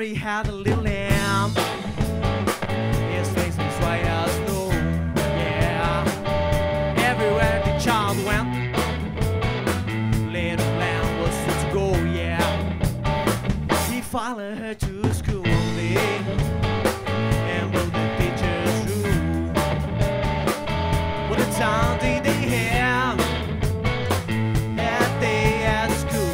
he had a little lamb. His face was white as snow. Yeah, everywhere the child went, little lamb was fit to go. Yeah, he followed her to school one day, and both the teachers ruled. What a time did they have that day at school?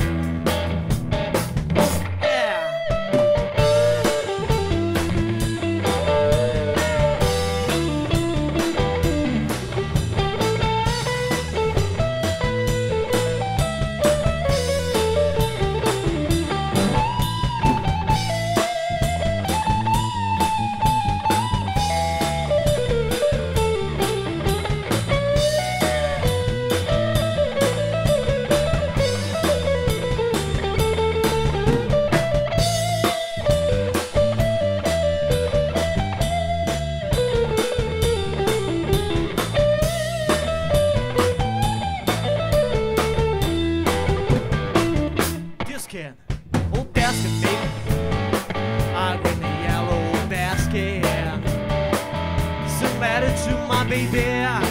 Old basket, baby. I got the yellow basket. Some letter to my baby.